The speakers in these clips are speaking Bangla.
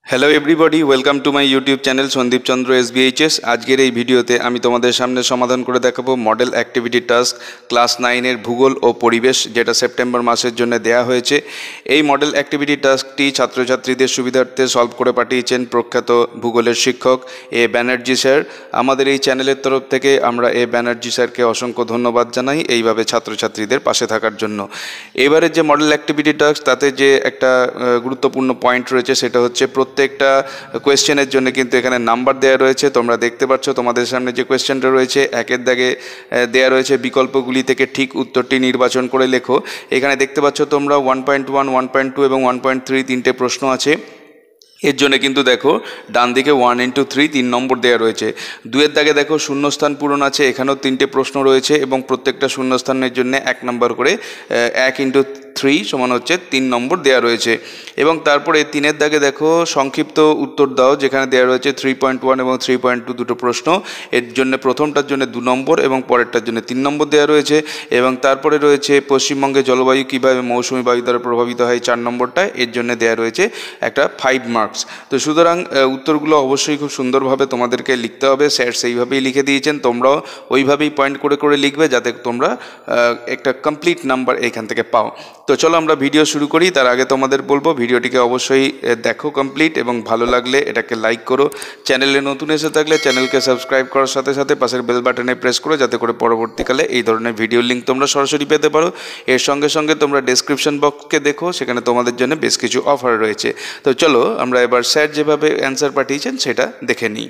Hello everybody, welcome to my YouTube channel Sandip Chandra SVHS। আজকের এই ভিডিওতে আমি তোমাদের সামনে সমাধান করে দেখাবো মডেল অ্যাক্টিভিটি টাস্ক ক্লাস 9-এর ভূগোল ও পরিবেশ, যেটা সেপ্টেম্বর মাসের জন্য দেয়া হয়েছে। এই মডেল অ্যাক্টিভিটি টাস্কটি ছাত্রছাত্রীদের সুবিধার্থে সলভ করে পাঠিয়েছেন প্রখ্যাত ভূগোলের শিক্ষক ব্যানার্জি স্যার। আমাদের এই চ্যানেলের তরফ থেকে আমরা ব্যানার্জি স্যারকে অসংখ্য ধন্যবাদ জানাই এইভাবে ছাত্রছাত্রীদের পাশে থাকার জন্য। এবারে যে মডেল অ্যাক্টিভিটি টাস্ক, তাতে যে একটা গুরুত্বপূর্ণ পয়েন্ট রয়েছে সেটা হচ্ছে প্রত্যেকটা কোয়েশ্চেনের জন্য কিন্তু এখানে নাম্বার দেওয়া রয়েছে। তোমরা দেখতে পাচ্ছ তোমাদের সামনে যে কোয়েশ্চেনটা রয়েছে, একের দাগে দেওয়া রয়েছে বিকল্পগুলি থেকে ঠিক উত্তরটি নির্বাচন করে লেখো। এখানে দেখতে পাচ্ছ তোমরা 1.1, 1.2 এবং 1.3 তিনটে প্রশ্ন আছে। এর জন্য কিন্তু দেখো ডান দিকে 1 into 3 3 নম্বর দেওয়া রয়েছে। 2-এর দাগে দেখো শূন্যস্থান পূরণ আছে, এখানেও তিনটে প্রশ্ন রয়েছে এবং প্রত্যেকটা শূন্যস্থানের জন্য 1 নম্বর করে 1 into 3 সমান হচ্ছে 3 নম্বর দেওয়া রয়েছে। এবং তারপরে 3-এর দাগে দেখো সংক্ষিপ্ত উত্তর দাও, যেখানে দেওয়া রয়েছে 3.1 এবং 3.2 দুটো প্রশ্ন। এর জন্য প্রথমটার জন্য 2 নম্বর এবং পরেরটার জন্য 3 নম্বর দেওয়া রয়েছে। এবং তারপরে রয়েছে পশ্চিমবঙ্গে জলবায়ু কীভাবে মৌসুমি বায়ু দ্বারা প্রভাবিত হয় 4 নম্বরটা, এর জন্য দেওয়া রয়েছে একটা 5 মার্কস। তো সুতরাং উত্তরগুলো অবশ্যই খুব সুন্দরভাবে তোমাদেরকে লিখতে হবে। স্যার সেইভাবেই লিখে দিয়েছেন, তোমরাও ওইভাবেই পয়েন্ট করে করে লিখবে যাতে তোমরা একটা কমপ্লিট নাম্বার এখান থেকে পাও। তো চলো আমরা ভিডিও শুরু করি। তার আগে তোমাদের বলবো ভিডিওটিকে অবশ্যই দেখো কমপ্লিট, এবং ভালো লাগলে এটাকে লাইক করো। চ্যানেলে নতুন এসে থাকলে চ্যানেলকে সাবস্ক্রাইব করার সাথে সাথে পাশের বেল বাটনে প্রেস করো, যাতে করে পরবর্তীকালে এই ধরনের ভিডিওর লিঙ্ক তোমরা সরাসরি পেতে পারো। এর সঙ্গে সঙ্গে তোমরা ডেসক্রিপশন বক্সকে দেখো, সেখানে তোমাদের জন্য বেশ কিছু অফার রয়েছে। তো চলো আমরা এবার স্যার যেভাবে অ্যান্সার পাঠিয়েছেন সেটা দেখে নিই।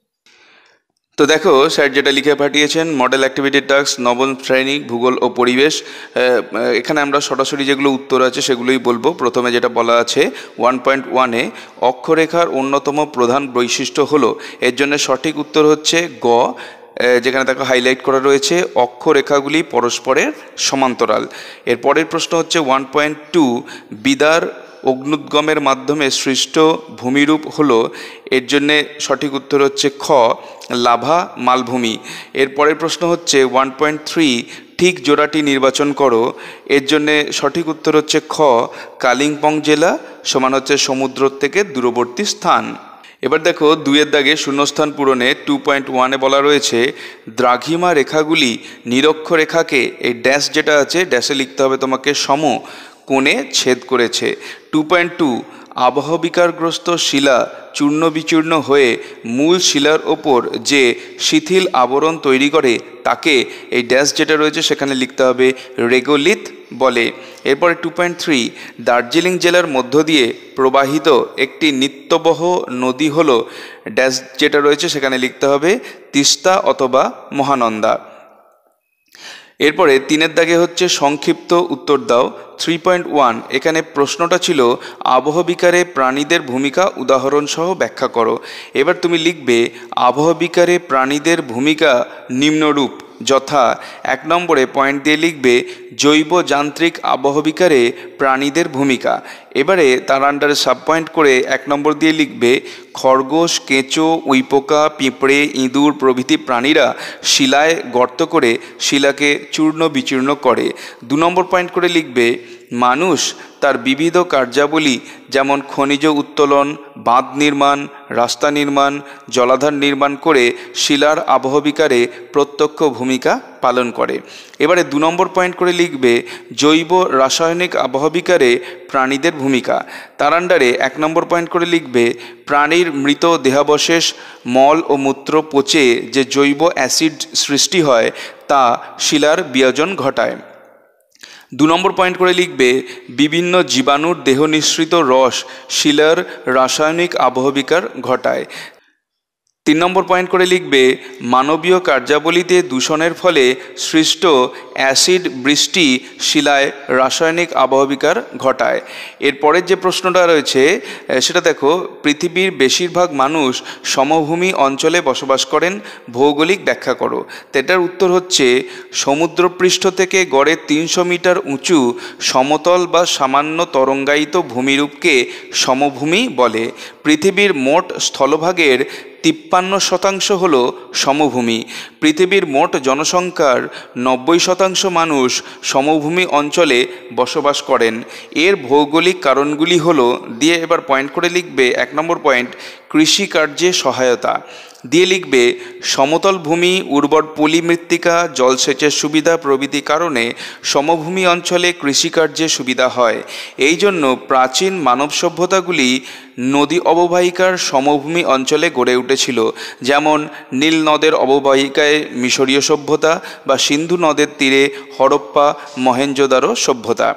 তো দেখো স্যার যেটা লিখে পাঠিয়েছেন, মডেল অ্যাক্টিভিটি টাস্ক নবম শ্রেণী ভূগোল ও পরিবেশ। এখানে আমরা সরাসরি যেগুলো উত্তর আছে সেগুলোই বলবো। প্রথমে যেটা বলা আছে 1.1-এ অক্ষরেখার অন্যতম প্রধান বৈশিষ্ট্য হলো, এর জন্য সঠিক উত্তর হচ্ছে গ, যেখানে দেখো হাইলাইট করা রয়েছে অক্ষরেখাগুলি পরস্পরের সমান্তরাল। এর পরের প্রশ্ন হচ্ছে 1.2 বিদার অগ্নুদ্গমের মাধ্যমে সৃষ্ট ভূমিরূপ হলো, এর জন্যে সঠিক উত্তর হচ্ছে খ, লাভা মালভূমি। এর পরের প্রশ্ন হচ্ছে 1.3 ঠিক জোড়াটি নির্বাচন করো, এর জন্যে সঠিক উত্তর হচ্ছে খ, কালিম্পং জেলা সমান হচ্ছে সমুদ্র থেকে দূরবর্তী স্থান। এবার দেখো 2-এর দাগে শূন্যস্থান পূরণে 2.1-এ বলা রয়েছে দ্রাঘিমা রেখাগুলি নিরক্ষরেখাকে, এই ড্যাশ যেটা আছে ড্যাশে লিখতে হবে তোমাকে, সম কোণে ছেদ করেছে। 2.2 আবহবিকারগ্রস্ত শিলা চূর্ণ বিচূর্ণ হয়ে মূল শিলার ওপর যে শিথিল আবরণ তৈরি করে তাকে, এই ড্যাশ যেটা রয়েছে সেখানে লিখতে হবে রেগোলিথ বলে। এরপরে 2.3 দার্জিলিং জেলার মধ্য দিয়ে প্রবাহিত একটি নিত্যবহ নদী হলো, ড্যাশ যেটা রয়েছে সেখানে লিখতে হবে তিস্তা অথবা মহানন্দা। এরপরে 3-এর দাগে হচ্ছে সংক্ষিপ্ত উত্তর দাও। 3.1 এখানে প্রশ্নটা ছিল আবহবিকারে প্রাণীদের ভূমিকা উদাহরণসহ ব্যাখ্যা করো। এবার তুমি লিখবে আবহবিকারে প্রাণীদের ভূমিকা নিম্নরূপ, যথা 1 নম্বরে পয়েন্ট দিয়ে লিখবে জৈব যান্ত্রিক আবহবিকারে প্রাণীদের ভূমিকা। এবারে তার আন্ডারে সাব পয়েন্ট করে 1 নম্বর দিয়ে লিখবে খরগোশ, কেঁচো, উইপোকা, পিঁপড়ে, ইঁদুর প্রভৃতি প্রাণীরা শিলায় গর্ত করে শিলাকে চূর্ণ বিচূর্ণ করে। 2 নম্বর পয়েন্ট করে লিখবে মানুষ তার বিবিধ কার্যাবলী যেমন খনিজ উত্তোলন, বাঁধ নির্মাণ, রাস্তা নির্মাণ, জলাধার নির্মাণ করে শিলার আবহবিকারে প্রত্যক্ষ ভূমিকা পালন করে। এবারে 2 নম্বর পয়েন্ট করে লিখবে জৈব রাসায়নিক আবহবিকারে প্রাণীদের ভূমিকা। তার আন্ডারে 1 নম্বর পয়েন্ট করে লিখবে প্রাণীর মৃত দেহাবশেষ, মল ও মূত্র পচে যে জৈব অ্যাসিড সৃষ্টি হয় তা শিলার বিয়োজন ঘটায়। 2 নম্বর পয়েন্ট করে লিখবে বিভিন্ন জীবাণুর দেহ নিঃসৃত রস শিলার রাসায়নিক আবহবিকার ঘটায়। 3 নম্বর পয়েন্ট করে লিখবে মানবীয় কার্যাবলীতে দূষণের ফলে সৃষ্ট অ্যাসিড বৃষ্টি শিলায় রাসায়নিক আবহবিকার ঘটায়। এরপরের যে প্রশ্নটা রয়েছে সেটা দেখো পৃথিবীর বেশিরভাগ মানুষ সমভূমি অঞ্চলে বসবাস করেন, ভৌগোলিক ব্যাখ্যা করো। এটার উত্তর হচ্ছে সমুদ্রপৃষ্ঠ থেকে গড়ে 300 মিটার উঁচু সমতল বা সামান্য তরঙ্গায়িত ভূমিরূপকে সমভূমি বলে। পৃথিবীর মোট স্থলভাগের 53% হল সমভূমি। পৃথিবীর মোট জনসংখ্যার 90% মানুষ সমভূমি অঞ্চলে বসবাস করেন। এর ভৌগোলিক কারণগুলি হলো দিয়ে এবার পয়েন্ট করে লিখবে 1 নম্বর পয়েন্ট কৃষিকার্যে সহায়তা, দিয়ে লিখবে সমতল ভূমি, উর্বর পলি মৃত্তিকা, জলসেচের সুবিধা প্রভৃতি কারণে সমভূমি অঞ্চলে কৃষিকার্যে সুবিধা হয়। এই জন্য প্রাচীন মানব সভ্যতাগুলি নদী অববাহিকার সমভূমি অঞ্চলে গড়ে উঠেছিল, যেমন নীল নদের অববাহিকায় মিশরীয় সভ্যতা বা সিন্ধু নদের তীরে হরপ্পা মহেঞ্জোদারো সভ্যতা।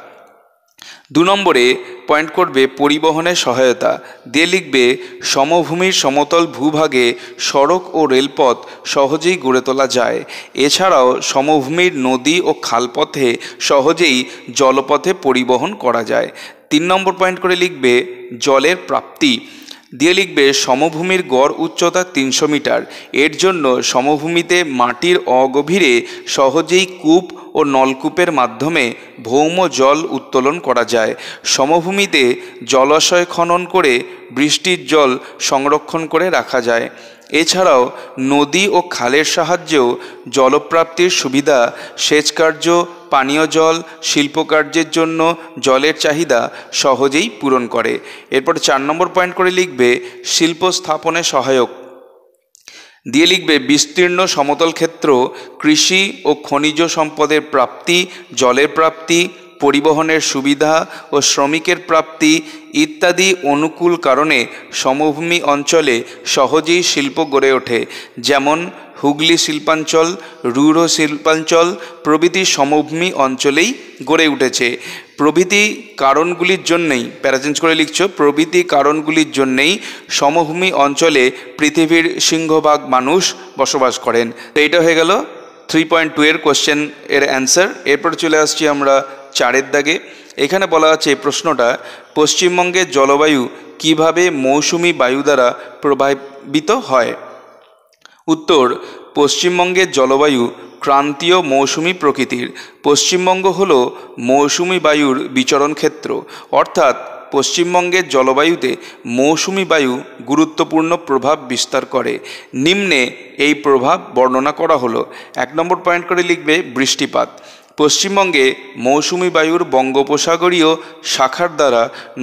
2 নম্বরে পয়েন্ট করবে পরিবহনের সহায়তা, দিয়ে লিখবে সমভূমির সমতল ভূভাগে সড়ক ও রেলপথ সহজেই গড়ে তোলা যায়। এছাড়াও সমভূমির নদী ও খালপথে সহজেই জলপথে পরিবহন করা যায়। 3 নম্বর পয়েন্ট করে লিখবে জলের প্রাপ্তি, দিয়ে লিখবে সমভূমির গড় উচ্চতা 300 মিটার। এর জন্য সমভূমিতে মাটির অগভীরে সহজেই কূপ ও নলকূপের মাধ্যমে ভৌম জল উত্তোলন করা যায়। সমভূমিতে জলাশয় খনন করে বৃষ্টির জল সংরক্ষণ করে রাখা যায়। এছাড়াও নদী ও খালের সাহায্যেও জলপ্রাপ্তির সুবিধা, সেচ কার্য, পানীয় জল, শিল্পকার্যের জন্য জলের চাহিদা সহজেই পূরণ করে। এরপর 4 নম্বর পয়েন্ট করে লিখবে শিল্প স্থাপনে সহায়ক, দিয়ে লিখবে বিস্তীর্ণ সমতল ক্ষেত্র, কৃষি ও খনিজ সম্পদের প্রাপ্তি, জলের প্রাপ্তি, পরিবহনের সুবিধা ও শ্রমিকের প্রাপ্তি ইত্যাদি অনুকূল কারণে সমভূমি অঞ্চলে সহজেই শিল্প গড়ে ওঠে, যেমন হুগলি শিল্পাঞ্চল, রুড়ো শিল্পাঞ্চল প্রভৃতি সমভূমি অঞ্চলেই গড়ে উঠেছে। প্রভৃতি কারণগুলির জন্যেই প্যারাচেঞ্জ করে লিখছো, প্রভৃতি কারণগুলির জন্যেই সমভূমি অঞ্চলে পৃথিবীর সিংহভাগ মানুষ বসবাস করেন। তো এইটা হয়ে গেল 3.2 এর কোশ্চেন এর অ্যান্সার। এরপর চলে আসছি আমরা 4 দাগে। এখানে বলা আছে এই প্রশ্নটা, পশ্চিমবঙ্গের জলবায়ু কিভাবে মৌসুমি বায়ু দ্বারা প্রভাবিত হয়? উত্তর, পশ্চিমবঙ্গের জলবায়ু ক্রান্তীয় মৌসুমি প্রকৃতির। পশ্চিমবঙ্গ হল মৌসুমি বায়ুর বিচরণ ক্ষেত্র, অর্থাৎ পশ্চিমবঙ্গের জলবায়ুতে মৌসুমি বায়ু গুরুত্বপূর্ণ প্রভাব বিস্তার করে। নিম্নে এই প্রভাব বর্ণনা করা হলো। 1 নম্বর পয়েন্ট করে লিখবে বৃষ্টিপাত। পশ্চিমবঙ্গে মৌসুমি বায়ুর বঙ্গোপসাগরীয় শাখার দ্বারা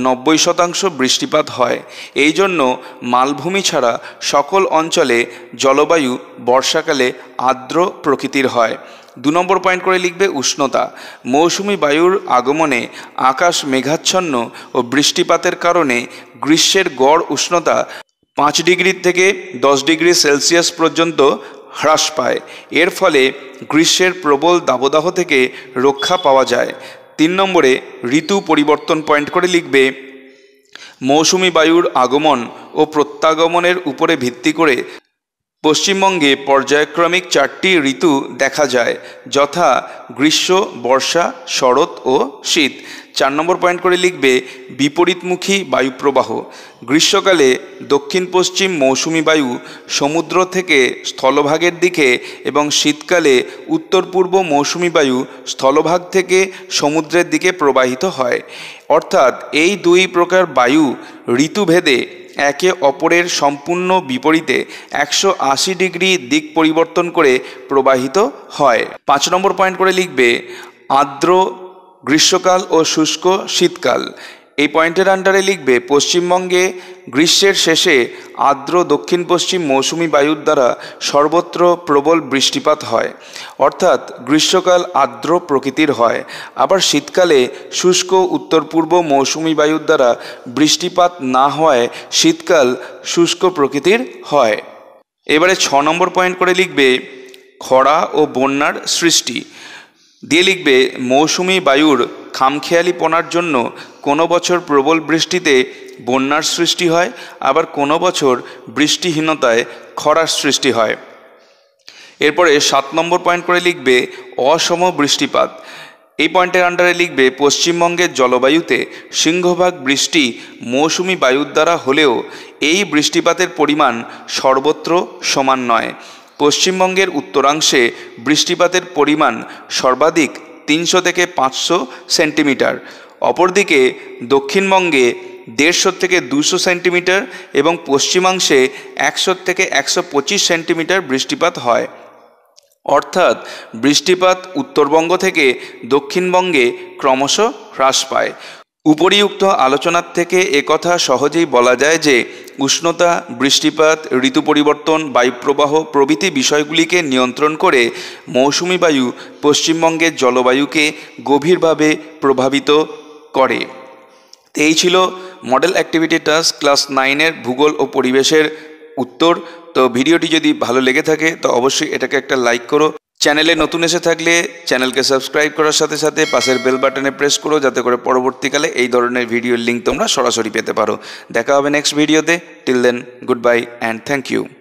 90% বৃষ্টিপাত হয়। এই জন্য মালভূমি ছাড়া সকল অঞ্চলে জলবায়ু বর্ষাকালে আর্দ্র প্রকৃতির হয়। 2 নম্বর পয়েন্ট করে লিখবে উষ্ণতা। মৌসুমি বায়ুর আগমনে আকাশ মেঘাচ্ছন্ন ও বৃষ্টিপাতের কারণে গ্রীষ্মের গড় উষ্ণতা 5 ডিগ্রি থেকে 10 ডিগ্রি সেলসিয়াস পর্যন্ত হ্রাস পায়। এর ফলে গ্রীষ্মের প্রবল দাবদাহ থেকে রক্ষা পাওয়া যায়। 3 নম্বরে ঋতু পরিবর্তন পয়েন্ট করে লিখবে মৌসুমি বায়ুর আগমন ও প্রত্যাগমনের উপরে ভিত্তি করে পশ্চিমবঙ্গে পর্যায়ক্রমিক 4টি ঋতু দেখা যায়, যথা গ্রীষ্ম, বর্ষা, শরৎ ও শীত। 4 নম্বর পয়েন্ট করে লিখবে বিপরীতমুখী বায়ুপ্রবাহ। গ্রীষ্মকালে দক্ষিণ পশ্চিম মৌসুমি বায়ু সমুদ্র থেকে স্থলভাগের দিকে এবং শীতকালে উত্তর পূর্ব মৌসুমি বায়ু স্থলভাগ থেকে সমুদ্রের দিকে প্রবাহিত হয়। অর্থাৎ এই 2 প্রকার বায়ু ঋতুভেদে একে অপরের সম্পূর্ণ বিপরীতে 180 ডিগ্রি দিক পরিবর্তন করে প্রবাহিত হয়। 5 নম্বর পয়েন্ট করে লিখবে আর্দ্র গ্রীষ্মকাল ও শুষ্ক শীতকাল। এই পয়েন্টের আন্ডারে লিখবে পশ্চিমবঙ্গে গ্রীষ্মের শেষে আর্দ্র দক্ষিণ পশ্চিম মৌসুমি বায়ুর দ্বারা সর্বত্র প্রবল বৃষ্টিপাত হয়, অর্থাৎ গ্রীষ্মকাল আর্দ্র প্রকৃতির হয়। আবার শীতকালে শুষ্ক উত্তর পূর্ব মৌসুমি বায়ুর দ্বারা বৃষ্টিপাত না হওয়ায় শীতকাল শুষ্ক প্রকৃতির হয়। এবারে 6 নম্বর পয়েন্ট করে লিখবে খরা ও বন্যার সৃষ্টি, দিয়ে লিখবে মৌসুমি বায়ুর খামখেয়ালিপনার জন্য কোনো বছর প্রবল বৃষ্টিতে বন্যার সৃষ্টি হয়, আবার কোনো বছর বৃষ্টিহীনতায় খরার সৃষ্টি হয়। এরপরে 7 নম্বর পয়েন্ট করে লিখবে অসম বৃষ্টিপাত। এই পয়েন্টের আন্ডারে লিখবে পশ্চিমবঙ্গের জলবায়ুতে সিংহভাগ বৃষ্টি মৌসুমি বায়ুর দ্বারা হলেও এই বৃষ্টিপাতের পরিমাণ সর্বত্র সমান নয়। পশ্চিমবঙ্গের উত্তরাংশে বৃষ্টিপাতের পরিমাণ সর্বাধিক 300 থেকে 500 সেন্টিমিটার অপরদিকে দক্ষিণবঙ্গে 150 থেকে 200 সেন্টিমিটার এবং পশ্চিমাংশে 100 থেকে 125 সেন্টিমিটার বৃষ্টিপাত হয়। অর্থাৎ বৃষ্টিপাত উত্তরবঙ্গ থেকে দক্ষিণবঙ্গে ক্রমশ হ্রাস পায়। উপরিউক্ত আলোচনার থেকে একথা সহজেই বলা যায় যে উষ্ণতা, বৃষ্টিপাত, ঋতু পরিবর্তন, বায়ুপ্রবাহ প্রভৃতি বিষয়গুলিকে নিয়ন্ত্রণ করে মৌসুমি বায়ু পশ্চিমবঙ্গের জলবায়ুকে গভীরভাবে প্রভাবিত করে। এই ছিল মডেল অ্যাক্টিভিটি টাস্ক ক্লাস 9-এর ভূগোল ও পরিবেশের উত্তর। তো ভিডিওটি যদি ভালো লেগে থাকে তো অবশ্যই এটাকে একটা লাইক করো। চ্যানেলে নতুন এসে থাকলে চ্যানেলকে সাবস্ক্রাইব করার সাথে সাথে পাশের বেল বাটনে প্রেস করো, যাতে করে পরবর্তীকালে এই ধরনের ভিডিওর লিঙ্ক তোমরা সরাসরি পেতে পারো। দেখা হবে নেক্সট ভিডিওতে। Till then, good bye and thank you.